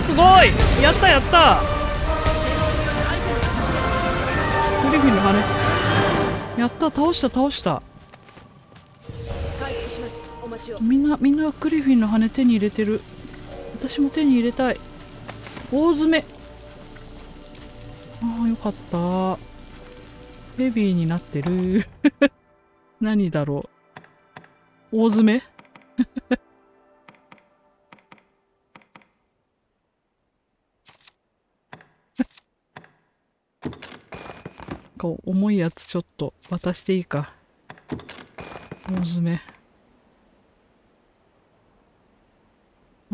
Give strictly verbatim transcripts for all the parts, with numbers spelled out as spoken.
すごい。やったやった。グリフィンの羽。やった。倒した倒した。みんなみんなグリフィンの羽手に入れてる。私も手に入れたい。大詰め。ああよかった。ベビーになってる。何だろう。大詰め。こう重いやつちょっと渡していいか。大詰め。うん。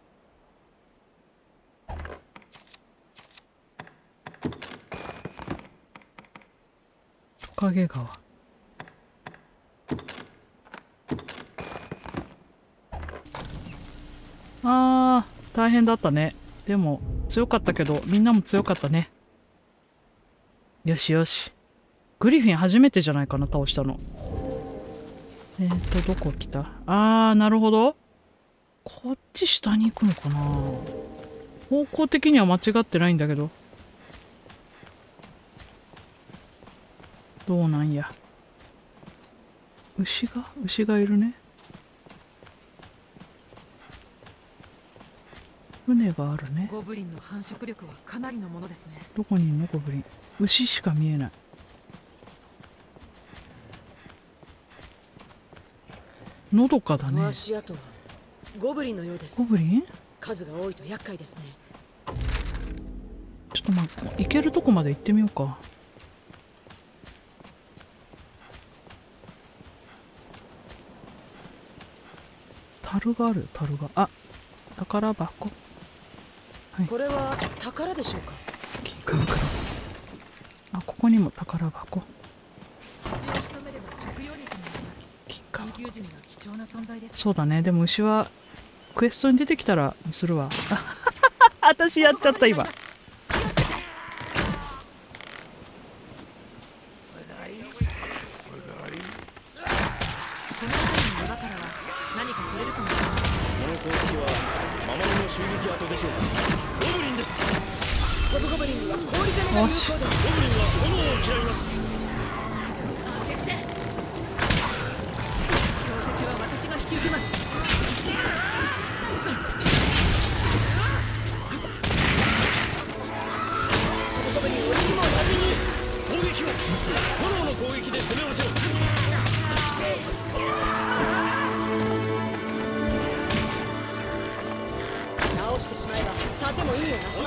トカゲ川。あー大変だったね。でも強かったけどみんなも強かったね。よしよし。グリフィン初めてじゃないかな倒したの。えっとどこ来た。あーなるほど。こっち下に行くのかな。方向的には間違ってないんだけど。どうなんや。牛が牛がいるね。船があるね。 ゴブリンの繁殖力はかなりのものですね。 どこにいるのゴブリン。牛しか見えない。のどかだね。 足跡はゴブリンのようです。 ゴブリン？ 数が多いと厄介ですね。 ちょっとまあ行けるとこまで行ってみようか。樽がある。樽が。あ、宝箱。はい、 これは宝でしょうか。 金貨袋。あ、ここにも宝箱。金貨箱。そうだね。でも牛はクエストに出てきたらするわ。私やっちゃった今。よし。 直してしまえば盾も意味をなします。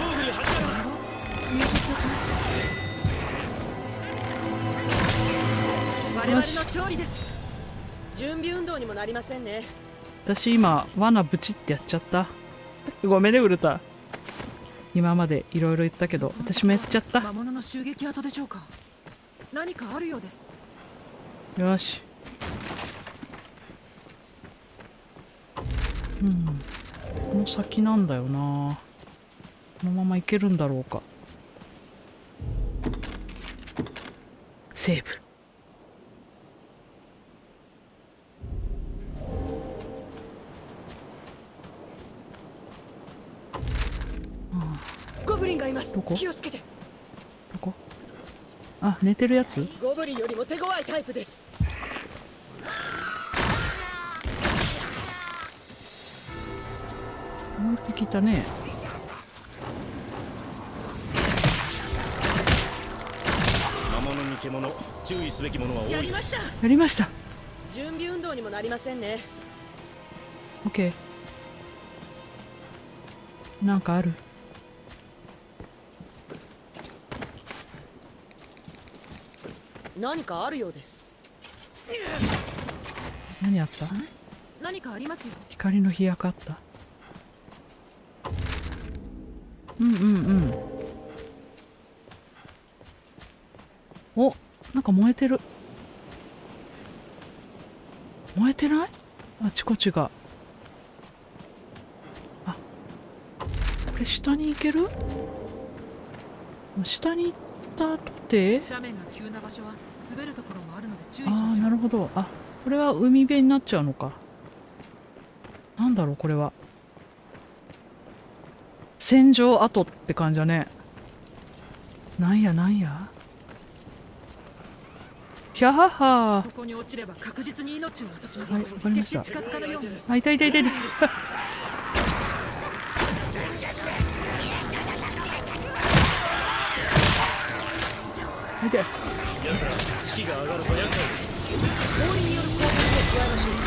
我々の勝利です。 準備運動にもなりませんね。 私今罠ブチってやっちゃった。ごめんねウルタ。今までいろいろ言ったけど私もやっちゃった。 魔物の襲撃跡でしょうか。何かあるようです。 よし。うん。この先なんだよな。このまま行けるんだろうか。セーブ。 ゴブリンがいます。 どこ？ 気をつけて。 どこ？あ、寝てるやつ？ ゴブリンよりも手強いタイプです。 燃えてきたね。 魔物に獣、注意すべきものは多いです。やりました。 やりました。 準備運動にもなりませんね。 オッケー。なんかある？ 何かあるようです。 何あった？ 何かありますよ。 光の火かった。うんうんうん。お、なんか燃えてる。燃えてない？あちこちが。あ、これ下に行ける？下に行ったとて。 斜面が急な場所は滑るところもあるので注意しましょう。 ああ、なるほど。あ、これは海辺になっちゃうのか。なんだろうこれは。 戦場跡って感じだね。なんやなんや。ひゃはは。 ここに落ちれば確実に命を落とします。 はい、わかりました。 決して近づかないように。 あ、痛い痛い痛い痛い。痛い。 奴ら士気が上がると厄介です。 氷による攻撃を加えましょう。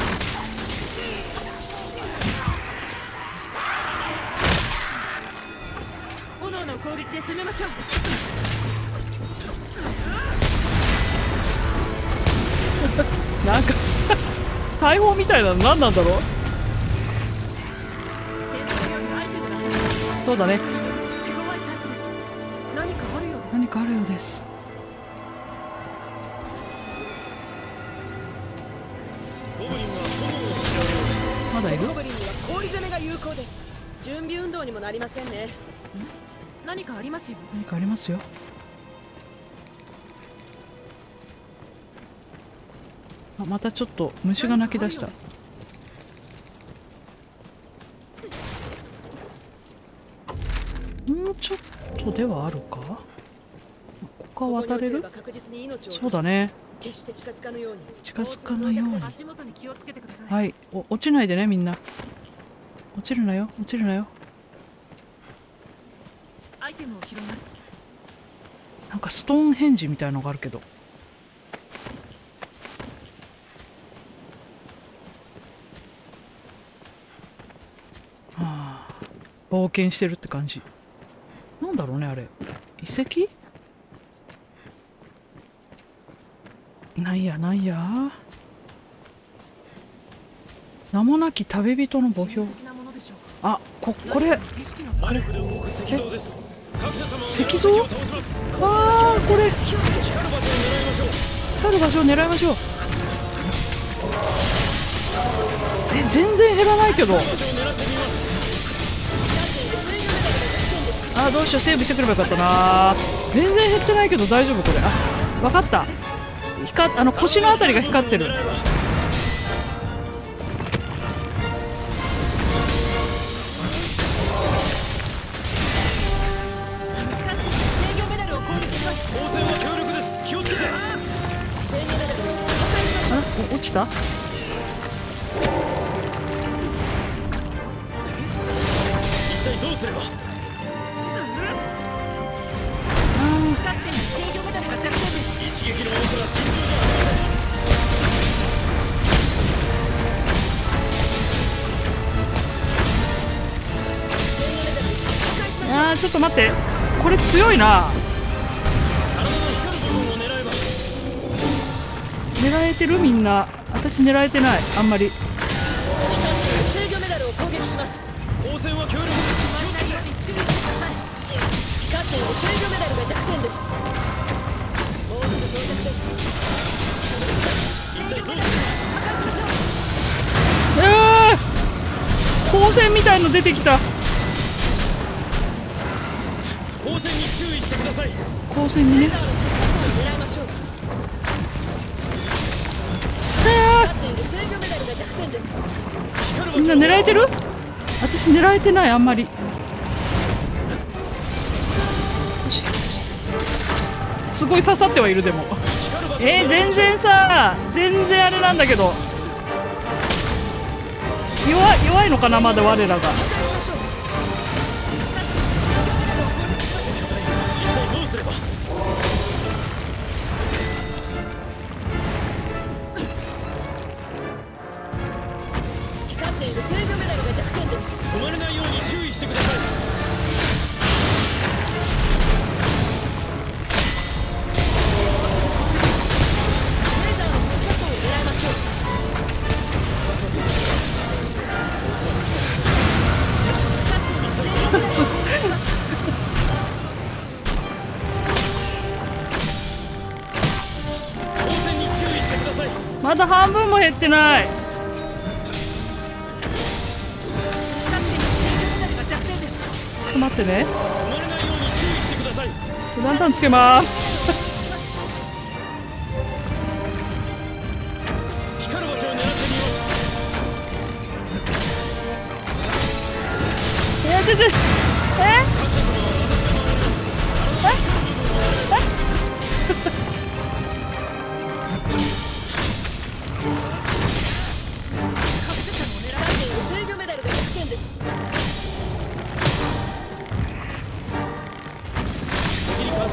炎の攻撃で攻めましょう。 なんか大砲みたいなの何なんだろう。 戦闘用のアイテムだ。 そうだね。 手強いタイプです。何かあるようです。 何かあるようです。 ゴブリンは炎を嫌うようです。 まだいる？ ゴブリンには氷攻めが有効です。準備運動にもなりませんね。 何かありますよ。 何かありますよ。あ、またちょっと虫が鳴き出した。もうちょっとではあるか。ここは渡れる？そうだね。 決して近づかぬように。 近づかないように。 足元に気をつけてください。 はい、お落ちないでねみんな。落ちるなよ、落ちるなよ。 アイテムを拾います。 なんかストーンヘンジみたいのがあるけど。はあ、冒険してるって感じ。なんだろうねあれ。遺跡？なんやなんや。名もなき旅人の墓標。あ、ここれあれ、え、石像？ああ、これ光る場所を狙いましょう。え、全然減らないけど。あ、どうしよう、セーブしてくればよかったな。全然減ってないけど大丈夫これ。あ、わかった。光あの腰のあたりが光ってる。あ、落ちた？ 一体どうすれば？一撃の多さが尋常じゃありません。 あー、ちょっと待って、これ強いな。狙えてるみんな。私狙えてないあんまり。 制御メダルを攻撃します。 光線は強力です。 光っている制御メダルが弱点です。もうすぐ到着です。 一体どうする？ えー、光線みたいの出てきた。 光線に注意してください。 光線にね。 狙いましょう。 え光っている制御メダルが弱点です。 ー、みんな狙えてる？私狙えてないあんまり。すごい刺さってはいるでも。えー、全然さ、全然あれなんだけど。弱い弱いのかなまだ我らが。 止まれないように注意してください。 まだ半分も減ってない。ちょっと待ってね。だんだんつけます。 光る場所を狙ってみます。 いや、ちょちょ、え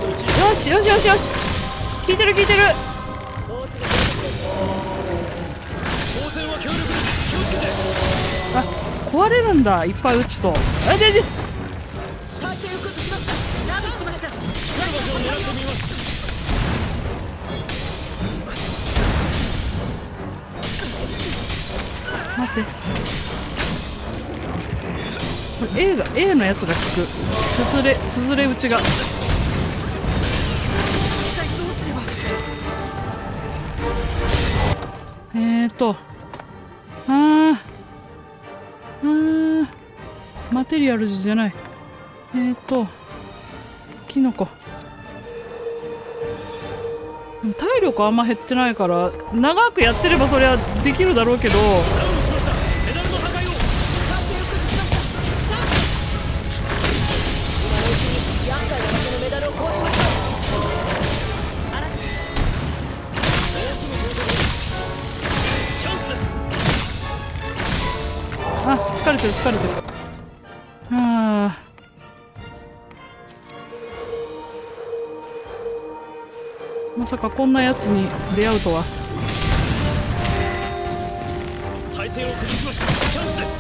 よしよしよしよし、効いてる効いてる。 もうすぐ当選は強力です。気をつけて。 あ、壊れるんだ、いっぱい撃つと。あ、でで体勢を崩しました。ラブしました。 光る場所を狙ってみます。 待って、これ A が A のやつが効く。つづれつづれ打ちが。 一体どうすれば。 えーとあーあーマテリアルズじゃない。えーとキノコ。でも体力あんま減ってないから長くやってればそりゃできるだろうけど、 ダウンしました。ペダルの破壊を。 体勢を崩しました。今のうちに厄介な場所のメダルを壊しましょう。 チャンスです。 あ、疲れてる疲れてる。あーまさかこんなやつに出会うとは。 体勢を崩しました。チャンスです。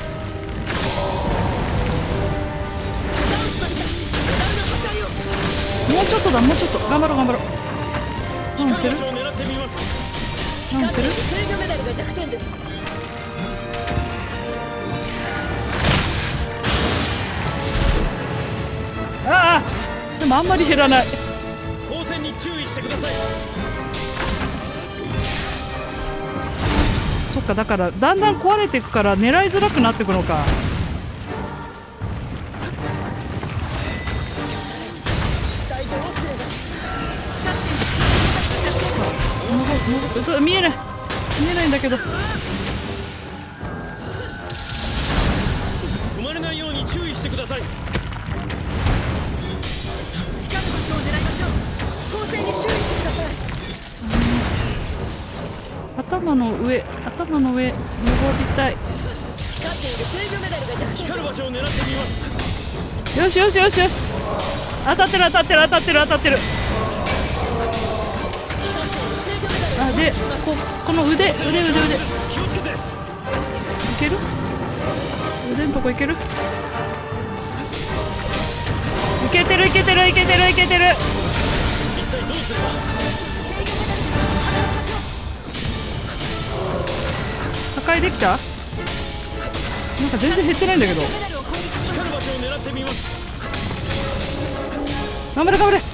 もうちょっとだ、もうちょっと頑張ろう頑張ろう。何してる光る場所を狙ってみます。 何してる。 制御メダルが弱点です。 ああ、でもあんまり減らない。 光線に注意してください。 そっか、だからだんだん壊れていくから狙いづらくなっていくのか。 大丈夫すれば。 もうちょっと見えない見えないんだけど。 踏まれないように注意してください。 光る場所を狙いましょう。 光線に注意してください。 頭の上頭の上登りたい。 光っている制御メダルが弱点。 光る場所を狙ってみます。 よしよしよしよし、当たってる当たってる当たってる当たってる。あ、でここの腕腕腕腕い気をつけて。 ける。腕のとこいける。いけてるいけてるいけてるいけてる。 一体どうすれば。 破壊できた。なんか全然減ってないんだけど。 光る場所を狙ってみます。 頑張れ頑張れ。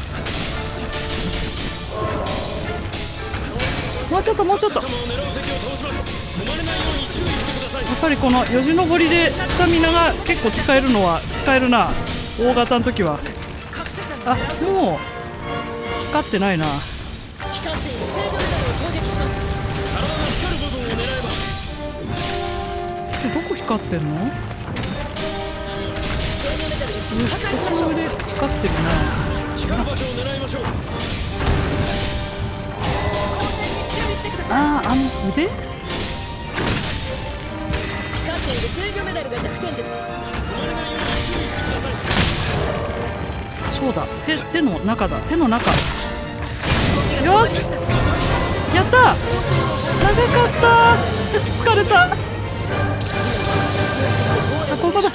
もうちょっともうちょっと。や様を狙う敵を倒します。踏まれないように注意してください。 っぱりこのよじ登りでスタミナが結構使えるのは使えるな。大型の時は。あ、もう光ってないな。 光っている制御メダルを攻撃します。 体の光る部分を狙えば。 どこ光ってんの。 制御メダルです。破壊しましょう。 ここで光ってるな。 光る場所を狙いましょう。 あー、あの腕。 光っている制御メダルが弱点です。 踏まれないように注意してください。 そうだ、手手の中だ、手の中。よし、やったー。長かったー。疲れた。あ、ここだ。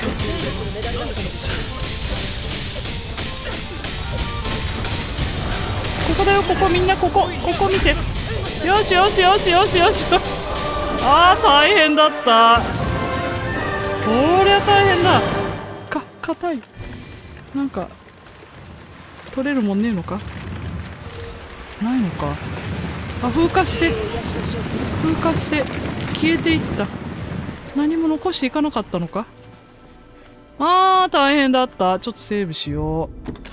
ここだよ、ここみんなここここ見て。よしよしよしよしよし。あー、大変だった。こりゃ大変だ。か硬い。なんか取れるもんねえのか。ないのか。あ、風化して風化して消えていった。何も残していかなかったのか。あー、大変だった。ちょっとセーブしよ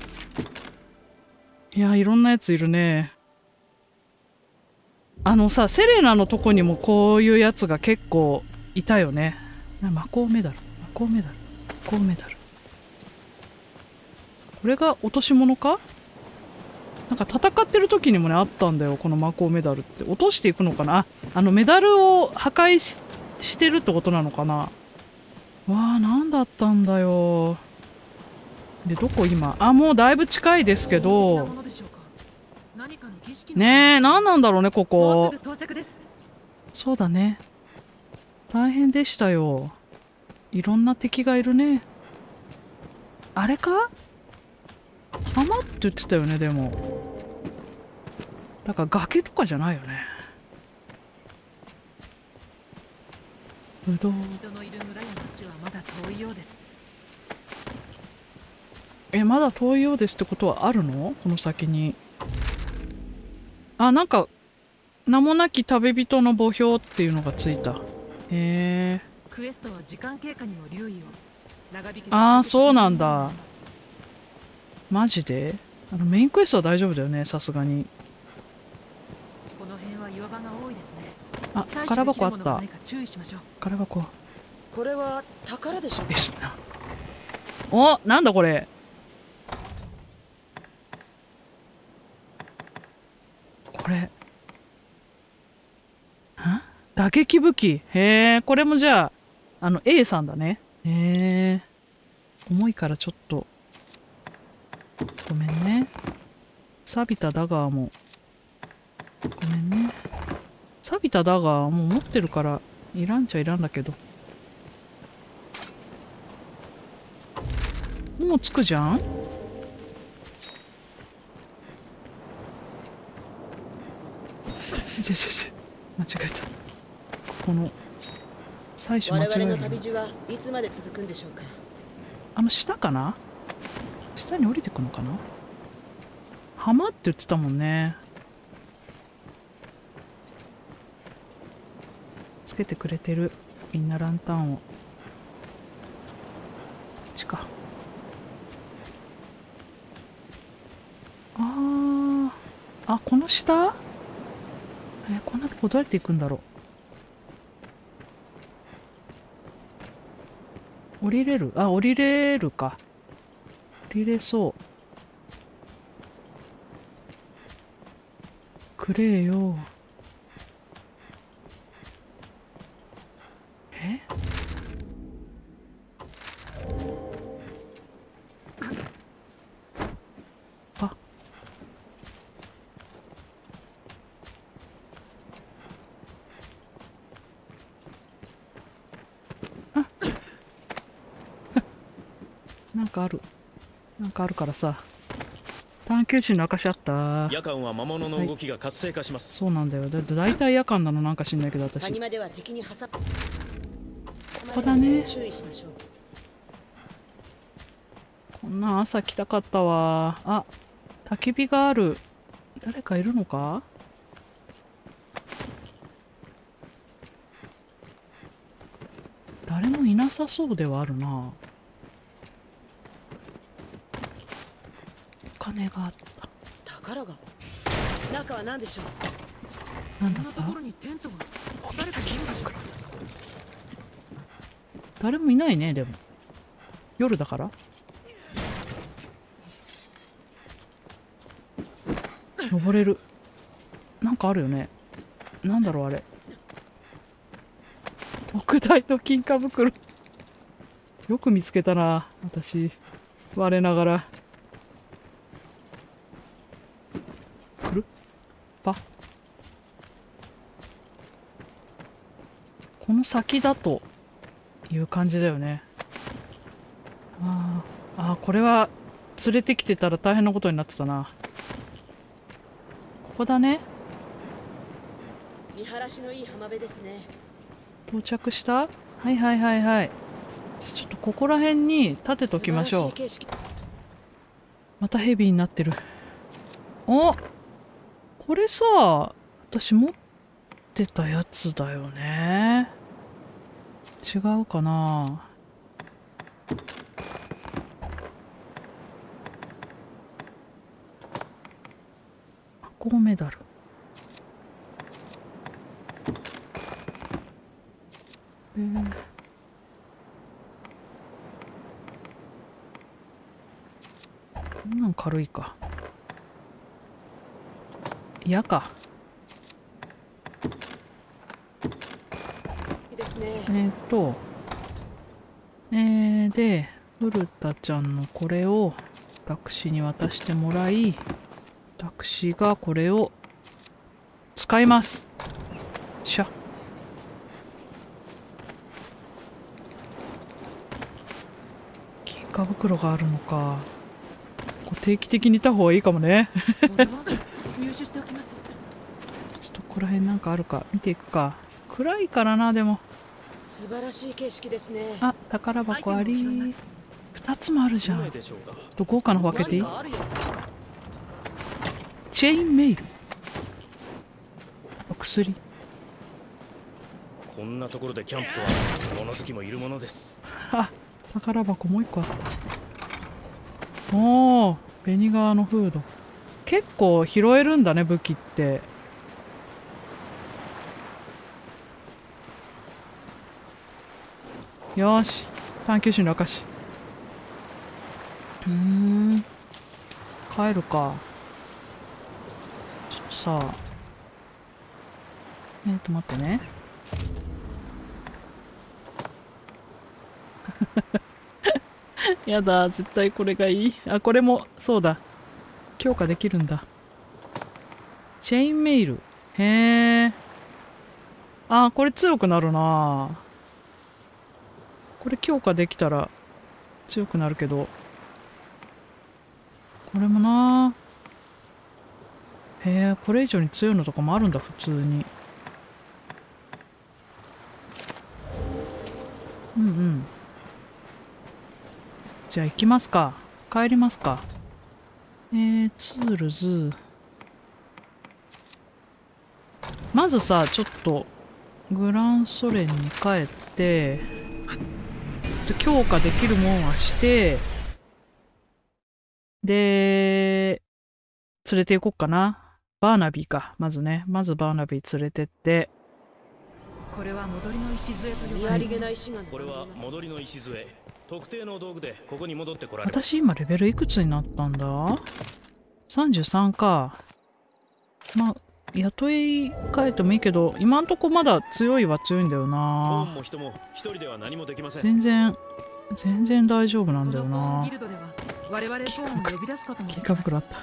う。いや、いろんなやついるね。あのさ、セレナのとこにもこういうやつが結構いたよね。魔法メダル魔法メダル魔法メダル。これが落とし物か。なんか戦ってる時にもねあったんだよ、この魔法メダルって。落としていくのかな。あ、あのメダルを破壊 し, してるってことなのかな。わあ、なんだったんだよ。 でどこ今？あ、もうだいぶ近いですけど。 何かの儀式のねえ、何なんだろうねこもうこす。ぐ到着です。 そうだね。大変でしたよ。いろんな敵がいるね。あれか？浜って言ってたよね、でも。だから崖とかじゃないよね。ぶどう。 人のいる村や町はまだ遠いようです。 え、まだ遠いようですってことはあるの？この先に。あ、なんか、名もなき旅人の墓標っていうのがついた。へえ。 クエストは時間経過にも留意を。長引けばああ、そうなんだ。マジで？あのメインクエストは大丈夫だよね、さすがに。 この辺は岩場が多いですね。 あ、宝箱あった。 何か注意しましょう。 宝箱これは宝でしょうか。 ですな。お、なんだこれ。これ。ん？打撃武器。へえ、これもじゃあ、あの A さんだね。へえ。重いからちょっと。ごめんね。錆びたダガーも。ごめんね。錆びたダガーもう持ってるからいらんちゃいらんだけど。もうつくじゃん？ちょちょちょ間違えた。ここの採取間違える。 我々の旅路はいつまで続くんでしょうか。 あの下かな？下に降りてくのかな？浜って言ってたもんね。つけてくれてる。みんなランタンを。こっちか。あー。あ、この下？えー、こんなとこどうやって行くんだろう。降りれる？あ、降りれるか。降りれそう。くれよ。え？あ。あ。なんかある。なんかあるからさ。探求心の証あった。 夜間は魔物の動きが活性化します。 そうなんだよ。だって大体夜間なのなんか知んないけど私。 谷間では敵に挟まここだね。 注意しましょう。 こんなん朝来たかったわ。あ、焚き火がある。誰かいるのか？誰もいなさそうではあるな。お金があった。 宝が。中は何でしょう。 なんだった？ こんなところにテントが。誰かいるんでしょうか。 誰もいないね、でも。夜だから。登れる。なんかあるよね。なんだろうあれ。特大の金貨袋。よく見つけたな、私。我ながら。くるパ。この先だという感じだよね。あーあー、これは連れてきてたら大変なことになってたな。ここだね。 見晴らしのいい浜辺ですね。 到着した？はいはいはいはい。じゃあちょっとここら辺に立てときましょう。またヘビーになってる。お、これさ、私持ってたやつだよね。違うかな。ゴメダル。えー、こんなん軽いか。嫌か。 いいですね。 えーっと、えー、で、 古田ちゃんのこれを私に渡してもらい、私がこれを使います。しゃ。金貨袋があるのか。こう定期的にいた方がいいかもね。 物は入手しておきます。 ちょっとここら辺なんかあるか見ていくか。暗いからな。でも素晴らしい景色ですね。 あ、宝箱あり。 アイテムを拾いま二つもあるじゃん。ちょないでしょうか。 っと豪華な方開けていい？ 何かあるよ。 チェインメイル。お薬。 こんなところでキャンプとは物好きもいるものです。 あ、宝箱もう一個あった。おお、紅側のフード。結構拾えるんだね、武器って。よーし、探求心の証。うーん、帰るか。ちょっとさ、えっと待ってね。やだ、絶対これがいい。あ、これもそうだ、強化できるんだ。チェインメイル。へえ。あ、これ強くなるな。これ強化できたら強くなるけど、これもな。へえ、これ以上に強いのとかもあるんだ、普通に。うんうん。じゃあ行きますか。帰りますか。えー、ツールズ。まずさ、ちょっとグランソレンに帰って、強化できるもんはして、で、連れて行こっかな。バーナビーか。まずね。まずバーナビー連れてって。 これは戻りの礎と呼見ばれる。 ありげな石が並んでいます。 これは戻りの礎。特定の道具でここに戻ってこられます。 私今レベルいくつになったんだ ?さんじゅうさん か。まあ、雇い変えてもいいけど、今んとこまだ強いは強いんだよコーンな。 も人も一人では何もできません。 全然、全然大丈夫なんだよこのポーンなギ。ルドでは我々ポーンを呼び出すこともでき金ます。 貨袋あった。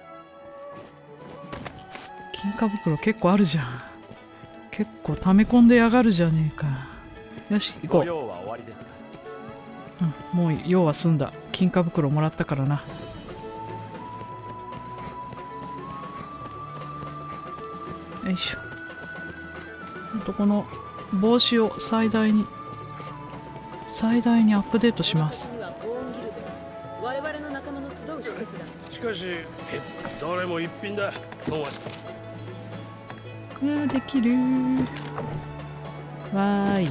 金貨袋結構あるじゃん。結構溜め込んでやがるじゃねえか。よし、行こう。 用は終わりですか。 うん、もう用は済んだ。金貨袋もらったからな。よいしょ。あとこの帽子を最大に最大にアップデートします。 この先にはポーンギルド。我々の仲間の集う施設だ。 しかし鉄どれも一品だ。そうはしうわ、できるー。わーい。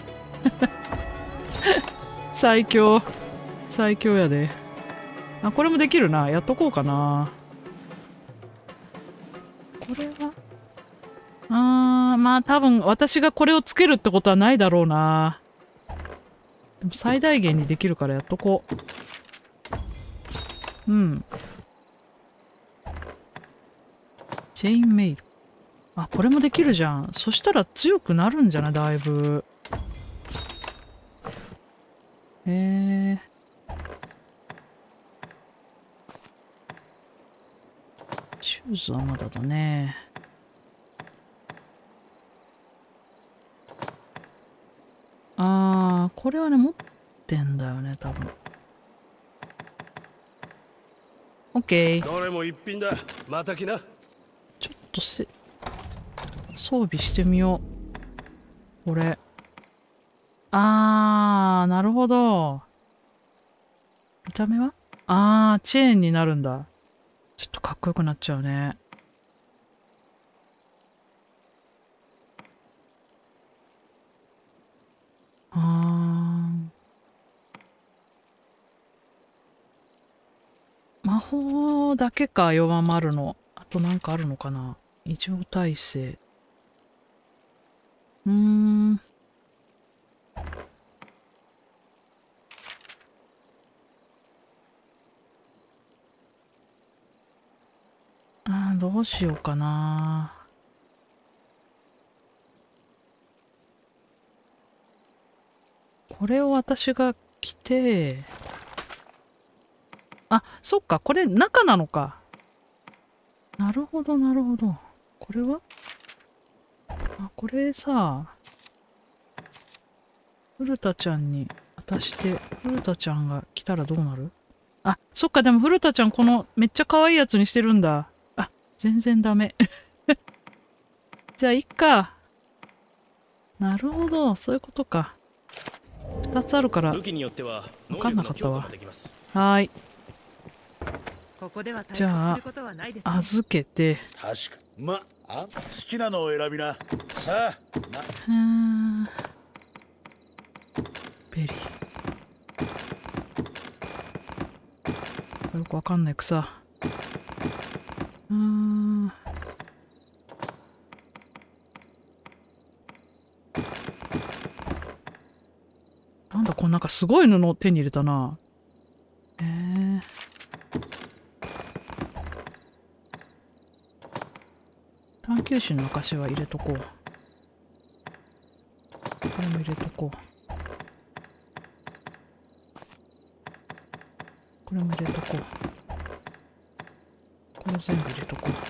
最強。最強やで。あ、これもできるな。やっとこうかな。これはあー、まあ多分私がこれをつけるってことはないだろうな。でも最大限にできるからやっとこう。うん。チェインメイル。あ、これもできるじゃん。そしたら強くなるんじゃない？だいぶ。へえ。シューズはまだだね。あー、これはね、持ってんだよね、多分。オッケー。 どれも一品だ。また来な。 ちょっとせ、装備してみよう。これ。あー、なるほど。見た目はあー、チェーンになるんだ。ちょっとかっこよくなっちゃうね。あー。魔法だけか、弱まるの。あとなんかあるのかな。異常耐性。うーん。あー、どうしようかな。これを私が着て、 あ、そっか、これ中なのか。なるほど、なるほど。これはあ、これさ、古田ちゃんに渡して、古田ちゃんが来たらどうなる？あ、そっか、でも古田ちゃんこのめっちゃ可愛いやつにしてるんだ。あ、全然ダメ。じゃあ、いっか。なるほど、そういうことか。ふたつあるから武器によっては分かんなかったわ。 能力の強化ができます。 はーい。 ここでは退じゃあ屈することはないですね。 預けて。 確かまあ好きなのを選びなさあなうーん。ベリー。よくわかんない草。うーん。なんだ、こんなんかすごい布を手に入れたな。えー。探求心の証は入れとこう。これも入れとこう。これも入れとこう。これ全部入れとこう。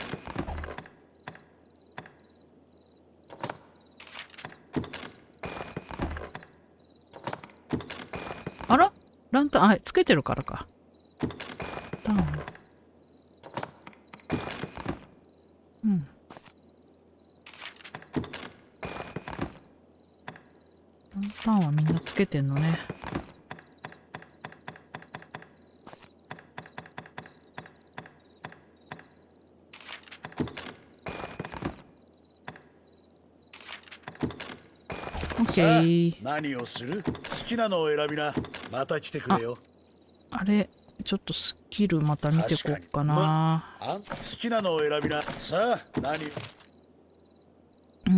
あらランタン、あ、つけてるからか。ランタン。うん。ランタンはみんなつけてんのね。オッケー。 何をする？好きなのを選びな。また来てくれよ。 あれ、ちょっとスキルまた見てこっかな。 あ好きなのを選びな。さあ、何？ うん。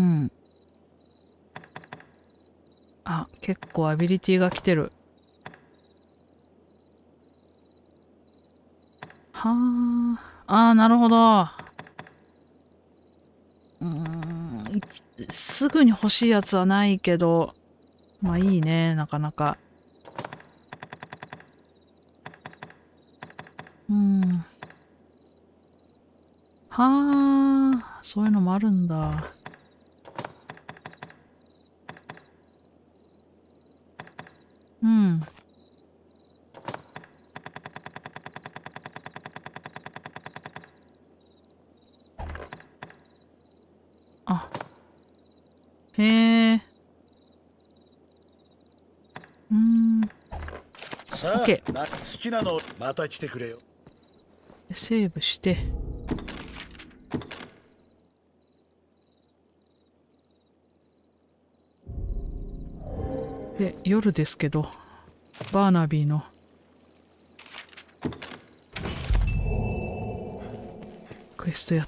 あ、結構アビリティが来てる。はあ。ああ、なるほど。うーん。すぐに欲しいやつはないけど、まあいいね、なかなか。うん。はあ、そういうのもあるんだ。うん。あ。へえ。うーん。 さあ、 OK な好きなのまた来てくれよ。 セーブして。で、夜ですけど、バーナビーのクエストやって。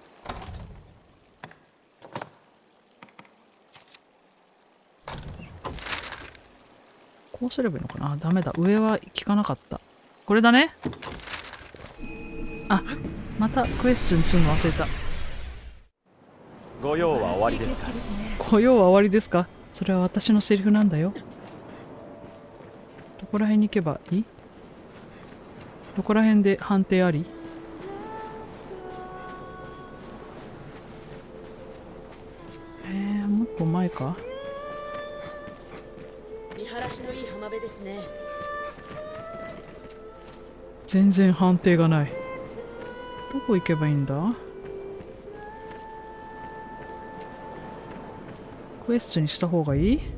こうすればいいのかなあ、ダメだ。上は効かなかった。これだね。あ、またクエスチョンするの忘れた。 ご用は終わりですか？ ご用は終わりですか？それは私のセリフなんだよ。どこら辺に行けばいい？どこら辺で判定あり？えー、もっと前か？ 見晴らしのいい浜辺ですね。 全然判定がない。どこ行けばいいんだ？クエスチョンにした方がいい？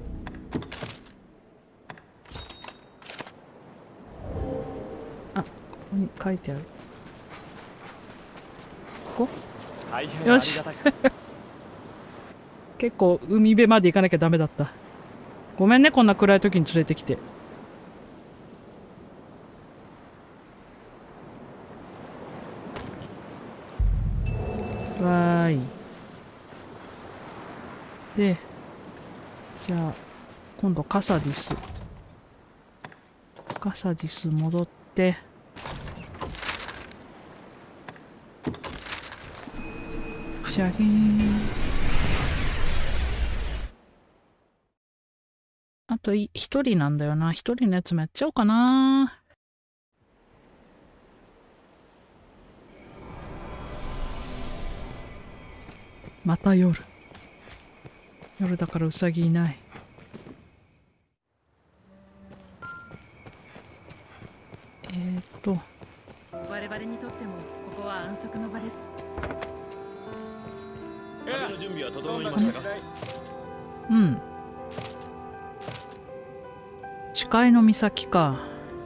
あ、ここに書いてある。ここ？ 大変よし結構海辺まで行かなきゃダメだった。ごめんね、こんな暗い時に連れてきて。わーい。で、じゃあ、今度カサディス。カサディス戻って、シャギーン。あと一人なんだよな。一人のやつもやっちゃおうかな。 また夜。夜だからウサギいない。えーっと我々にとってもここは安息の場です。 旅の準備は整いましたか？ うん。誓いの岬か。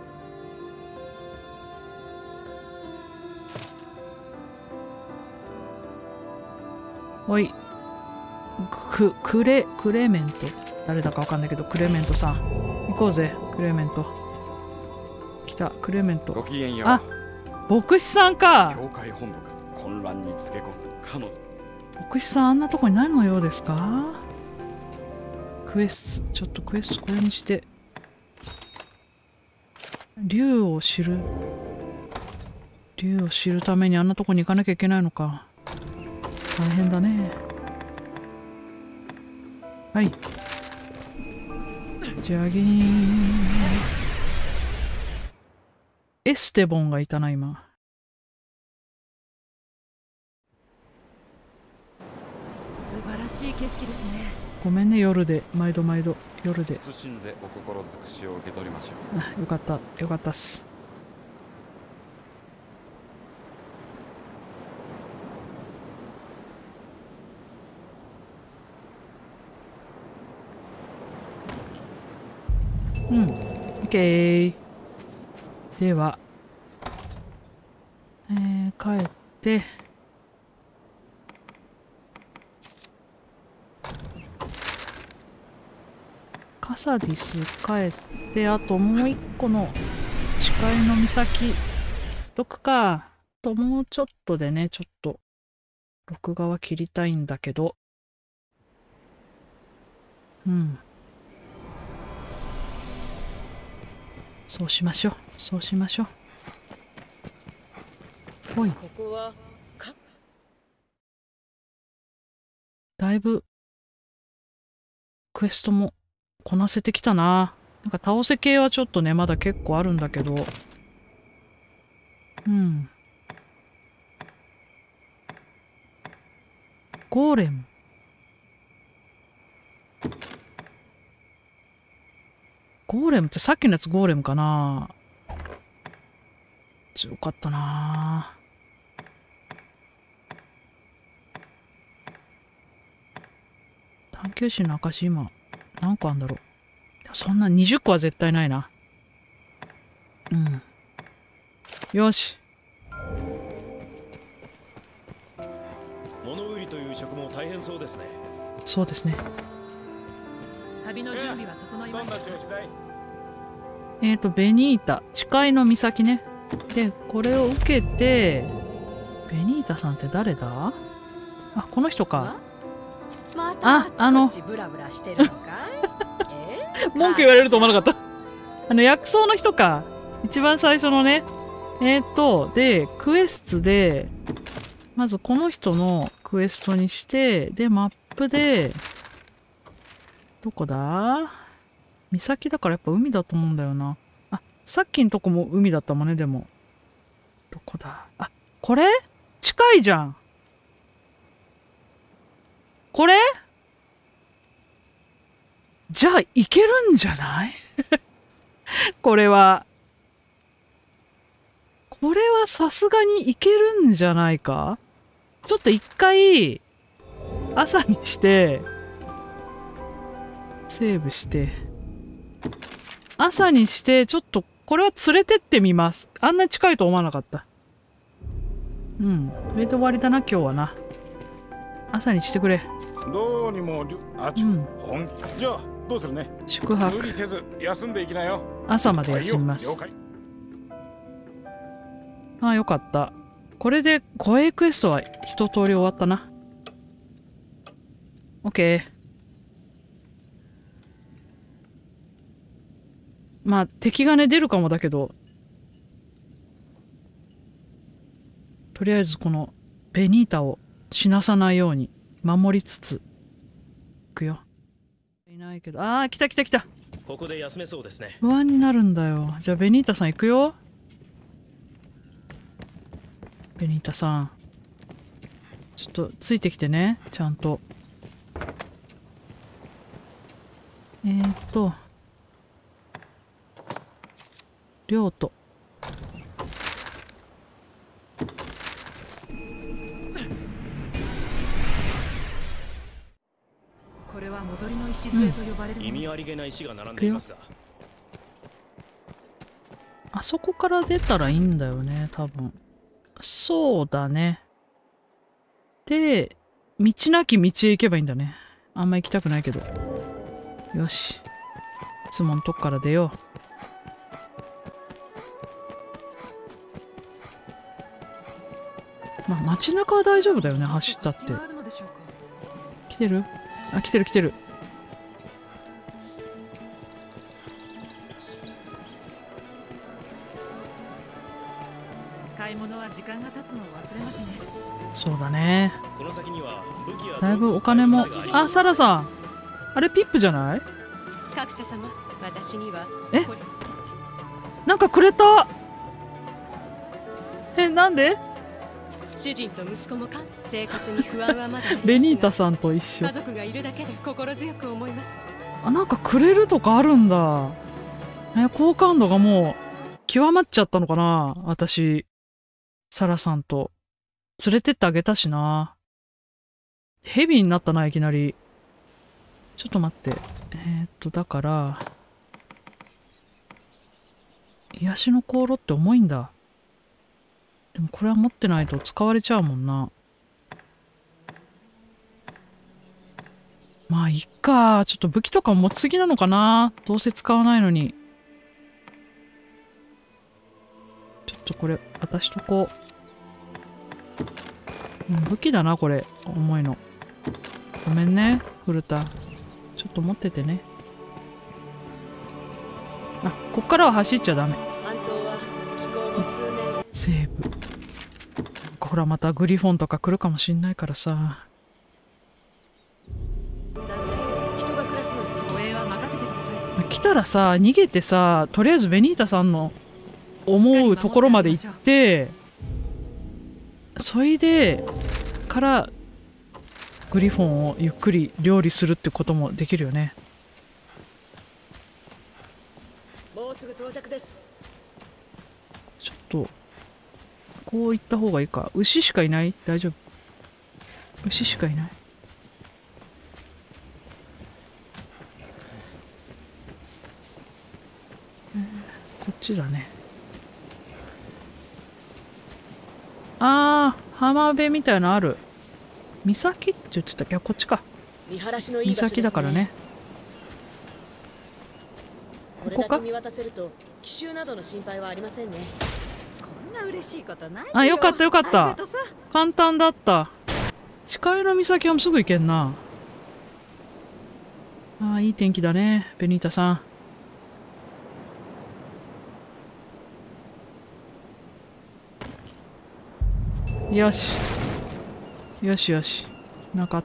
おい。く、クレ、クレメント。誰だかわかんないけど、クレメントさん。行こうぜ、クレメント。来た、クレメント。 ごきげんよう。 あ、牧師さんか。 教会本部が混乱につけ込むかも。 牧師さん、あんなとこに何のようですか？クエスト、ちょっとクエストこれにして。竜を知る。竜を知るためにあんなとこに行かなきゃいけないのか。大変だね。はい。ジャギーン。エステボンがいたな、今。 素晴らしい景色ですね。 ごめんね、夜で。毎度毎度。夜で。 謹んでお心尽くしを受け取りましょう。 あ、よかった。よかったっす。うん。オッケー。では、えー、帰って、カサディス帰って、あともう一個の誓いの岬行っとくか。あともうちょっとでね、ちょっと録画は切りたいんだけど。うん。そうしましょう。そうしましょう。ほい。 ここはかだいぶクエストもこなせてきたな。なんか倒せ系はちょっとね、まだ結構あるんだけど。うん。ゴーレム。ゴーレムってさっきのやつゴーレムかな？強かったな。探求心の証今何個あんだろう。そんなにじゅっこは絶対ないな。うん。よし。 物売りという職も大変そうですね。 そうですね。 旅の準備は整いました。 えっと、ベニータ。誓いの岬ね。で、これを受けて、ベニータさんって誰だ？あ、この人か。 まああのブラブラしてるのかい？え文句言われると思わなかった。あの、薬草の人か。一番最初のね。えっと、で、クエストで、まずこの人のクエストにして、で、マップで、どこだ？岬だからやっぱ海だと思うんだよな。あ、さっきのとこも海だったもんね、でも。どこだ？あ、これ？近いじゃん。これ？じゃあ、いけるんじゃないこれは。これはさすがにいけるんじゃないか？ちょっと一回、朝にして、セーブして、朝にして、ちょっと、これは連れてってみます。あんな近いと思わなかった。うん。それで終わりだな、今日はな。朝にしてくれ。 どうにもあち、 うん、 本気じゃあどうするね。 宿泊。 無理せず休んでいきなよ。 朝まで休みます。ああ、よかった。これで護衛クエストは一通り終わったな。オッケー。まあ、敵がね、出るかもだけど、とりあえずこのベニータを死なさないように守りつつ、いくよ。いないけど、ああ、来た来た来た。 ここで休めそうですね。 不安になるんだよ。じゃあ、ベニータさん行くよ。ベニータさん。 ちょっとついてきてね、ちゃんと。えーっと亮とこれは戻りの礎と呼ばれるものです。 意味ありげな石が並んでいますが、 あそこから出たらいいんだよね、多分。そうだね。で、道なき道へ行けばいいんだね。あんま行きたくないけど。よし。いつものとこから出よう。まあ、街中は大丈夫だよね、走ったって。 あるのでしょうか。 来てる？あ、来てる来てる。 買い物は時間が経つのを忘れますね。 そうだね。 この先には武器やだいぶお金も。あ、サラさん。あれピップじゃない？ 各社様、私にはえこれなんかくれた。え、なんで？ 主人と息子もか生活に不安はまだありますがベニータさんと一緒家。族がいるだけで心強く思います。 あ、なんかくれるとかあるんだ。え、好感度がもう極まっちゃったのかな、私。サラさんと連れてってあげたしな。ヘビーになったな、いきなり。ちょっと待って。えー、っとだから癒しの香炉って重いんだ。でもこれは持ってないと使われちゃうもんな。まあいっか。ちょっと武器とか持ちすぎなのかな、どうせ使わないのに。ちょっとこれ渡しとこう。うん、武器だなこれ、重いの。ごめんね古田、ちょっと持っててね。あ、こっからは走っちゃダメ。 半島は気候の数年セーブ。なんかほらまたグリフォンとか来るかもしんないからさ。 人が暮らすのに護衛は任せてください。 来たらさ逃げてさ、とりあえずベニータさんの思うところまで行って、それでからグリフォンをゆっくり料理するってこともできるよね。 もうすぐ到着です。 ちょっとこう行った方がいいか。牛しかいない？大丈夫？牛しかいない。えーこっちだね。あー、浜辺みたいなのある。岬って言ってたっけ？こっちか。 見晴らしのいい場所ですね。 岬だからね。 これだけ見渡せると奇襲などの心配はありませんね。 こんな嬉しいことないよ。 あ、よかったよかっありたがとさ。 簡単だった。近いの岬はすぐ行けんな。あー、いい天気だねベニータさん。よしよしよし、なかった。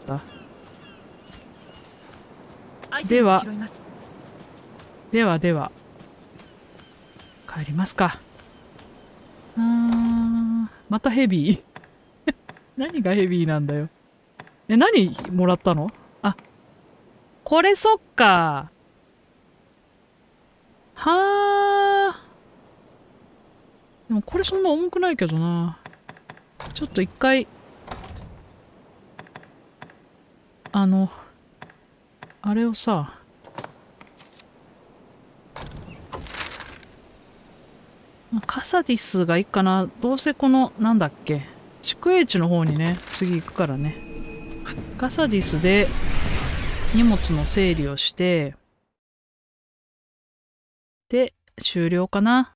アイテムを拾います。 ではでは帰りますか。うーん、またヘビー何がヘビーなんだよ。え、何もらったの？あ、これそっか。はあ。でもこれそんな重くないけどな。ちょっと一回あのあれをさ、カサディスがいいかな。どうせこのなんだっけ、宿営地の方にね次行くからね。カサディスで荷物の整理をしてで終了かな。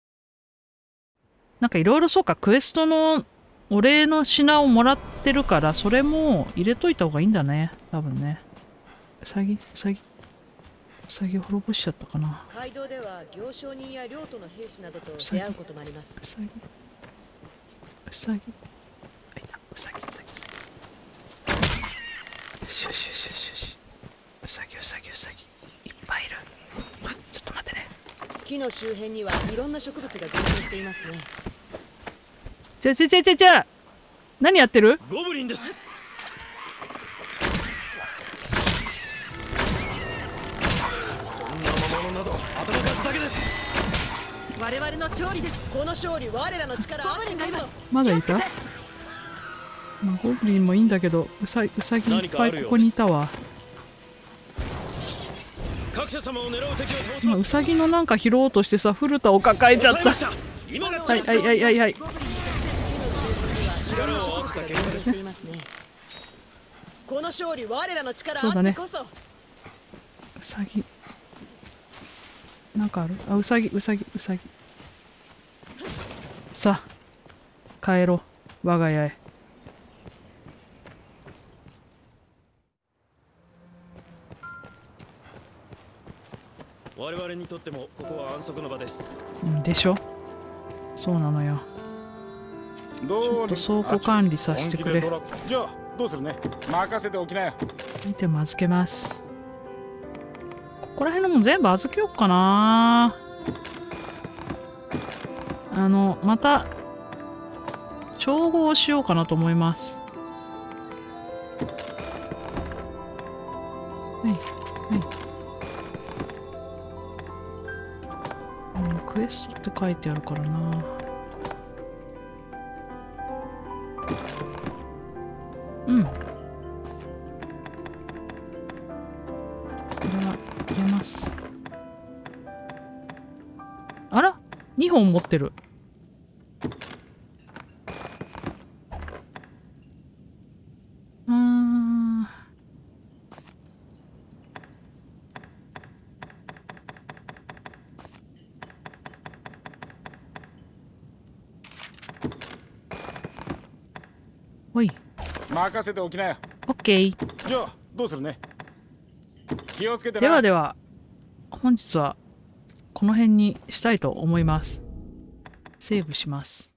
なんかいろいろそうか、クエストのお礼の品をもらってるから、それも入れといた方がいいんだね多分ね。ウサギウサギウサギを滅ぼしちゃったかな。 街道では行商人や領土の兵士などと出会うこともあります。 ウサギウサギあ、いた。ウサギウサギウサギ。よしよしよしよしよし。ウサギウサギウサギいっぱいいる。ちょっと待ってね。 木の周辺にはいろんな植物が群生していますね。 ちょちょちょちょちょ何やってる？ ゴブリンです。こんな魔物など頭数だけです。 我々の勝利です。 この勝利我らの力あってこそ。 まだいた？まあ、ゴブリンもいいんだけど、うさうさぎいっぱいここにいたわ。 各社様を狙う敵を倒し今ます。 うさぎのなんか拾おうとしてさ、古田を抱えちゃった。 抑えました。今がチはいャンスはいはいはいはい。 力を合わせた結果です。 していますね。この勝利我らの力そうだねあってこそ。 うさぎなんかある？あ、うさぎうさぎうさぎ。さあ帰ろう我が家へ。 我々にとってもここは安息の場です。 うんでしょ。そうなのよ。ちょっと倉庫管理させてくれ。 じゃあどうするね。任せておきなよ。 見ても預けます。ここら辺のもん全部預けようかな。あのまた調合しようかなと思います。はいはい。うん、クエストって書いてあるからな。うん。これは入れます。あら？ に 本持ってる。うーん。ほい。 任せておきなよ。 オッケー。 じゃあどうするね。気をつけてな。 ではでは、本日はこの辺にしたいと思います。セーブします。